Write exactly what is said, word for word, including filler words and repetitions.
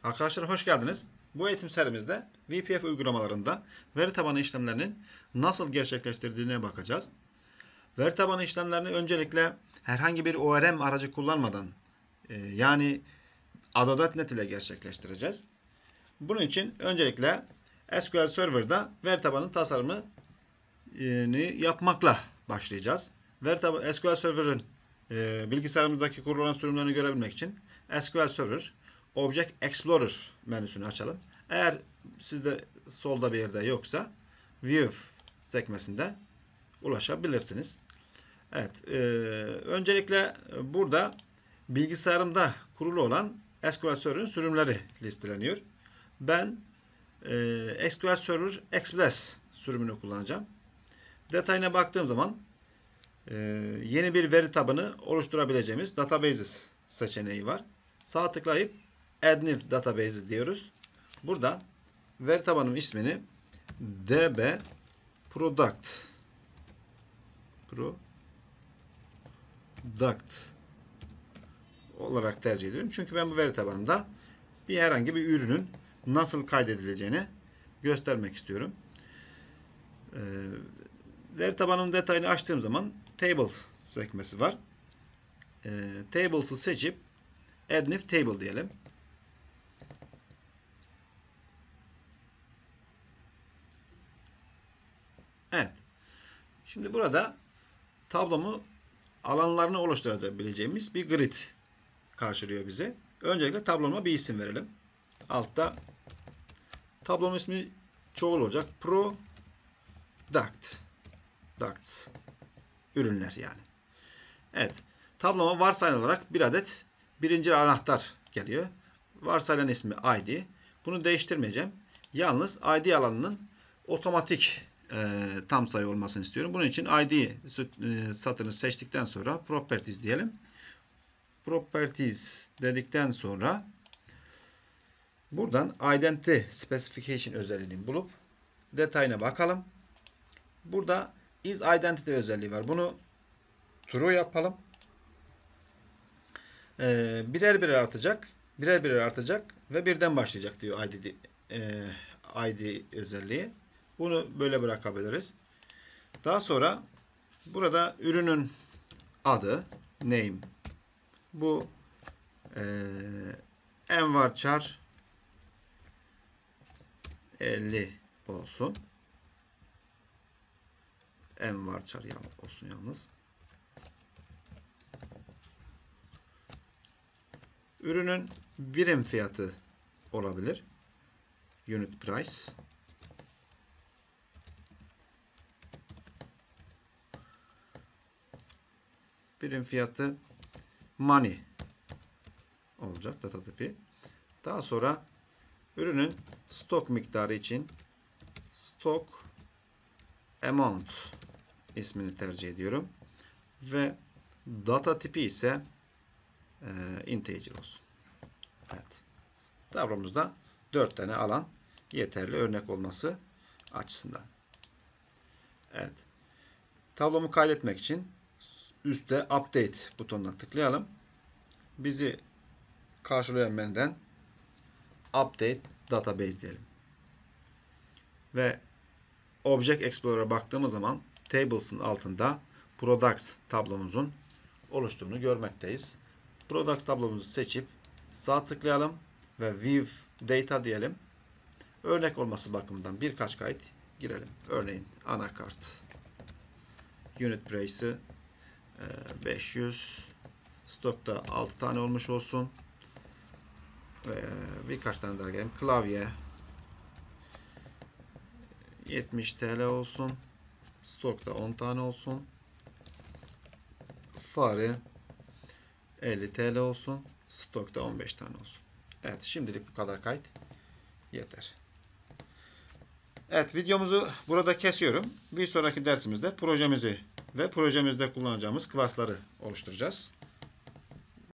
Arkadaşlar hoş geldiniz. Bu eğitim serimizde V P F uygulamalarında veri tabanı işlemlerinin nasıl gerçekleştirdiğine bakacağız. Veri tabanı işlemlerini öncelikle herhangi bir O R M aracı kullanmadan yani A D O nokta net ile gerçekleştireceğiz. Bunun için öncelikle S Q L Server'da veri tabanı tasarımını yapmakla başlayacağız. Veri tabanı S Q L Server'ın bilgisayarımızdaki kurulan sürümlerini görebilmek için S Q L Server Object Explorer menüsünü açalım. Eğer sizde solda bir yerde yoksa View sekmesinde ulaşabilirsiniz. Evet, e, öncelikle burada bilgisayarımda kurulu olan S Q L Server'ın sürümleri listeleniyor. Ben e, S Q L Server Express sürümünü kullanacağım. Detayına baktığım zaman e, yeni bir veri tabanı oluşturabileceğimiz Databases seçeneği var. Sağ tıklayıp Add New Databases diyoruz. Burada veri tabanının ismini D B Product Product olarak tercih ediyorum. Çünkü ben bu veri tabanında bir herhangi bir ürünün nasıl kaydedileceğini göstermek istiyorum. Ee, veri tabanının detayını açtığım zaman Tables sekmesi var. Ee, Tables'ı seçip Add New Table diyelim. Evet. Şimdi burada tablomu alanlarını oluşturabileceğimiz bir grid karşılıyor bizi. Öncelikle tabloma bir isim verelim. Altta tablonun ismi çoğul olacak. Product. Ducts. Ürünler yani. Evet. Tabloma varsayılan olarak bir adet birinci anahtar geliyor. Varsayılan ismi I D. Bunu değiştirmeyeceğim. Yalnız I D alanının otomatik e, tam sayı olmasını istiyorum. Bunun için I D e, satırını seçtikten sonra Properties diyelim. Properties dedikten sonra buradan Identity Specification özelliğini bulup detayına bakalım. Burada is Identity özelliği var. Bunu true yapalım. Ee, birer birer artacak. Birer birer artacak ve birden başlayacak diyor I D, e, I D özelliği. Bunu böyle bırakabiliriz. Daha sonra burada ürünün adı name. Bu e, envarchar elli olsun. Envarchar olsun yalnız. Ürünün birim fiyatı olabilir. Unit price. Birim fiyatı money olacak data tipi. Daha sonra ürünün stok miktarı için stock amount ismini tercih ediyorum. Ve data tipi ise e, integer olsun. Evet. Tablomuzda dört tane alan yeterli örnek olması açısından. Evet. Tablomu kaydetmek için üstte update butonuna tıklayalım. Bizi karşılayan menüden update database diyelim. Ve Object Explorer'a baktığımız zaman Tables'ın altında Products tablomuzun oluştuğunu görmekteyiz. Products tablomuzu seçip sağ tıklayalım ve View Data diyelim. Örnek olması bakımından birkaç kayıt girelim. Örneğin anakart. Unit Price'ı beş yüz. Stokta altı tane olmuş olsun. Ve birkaç tane daha geleyim. Klavye yetmiş TL olsun. Stokta on tane olsun. Fare elli TL olsun. Stokta on beş tane olsun. Evet, şimdilik bu kadar kayıt yeter. Evet, videomuzu burada kesiyorum. Bir sonraki dersimizde projemizi ve projemizde kullanacağımız klasları oluşturacağız.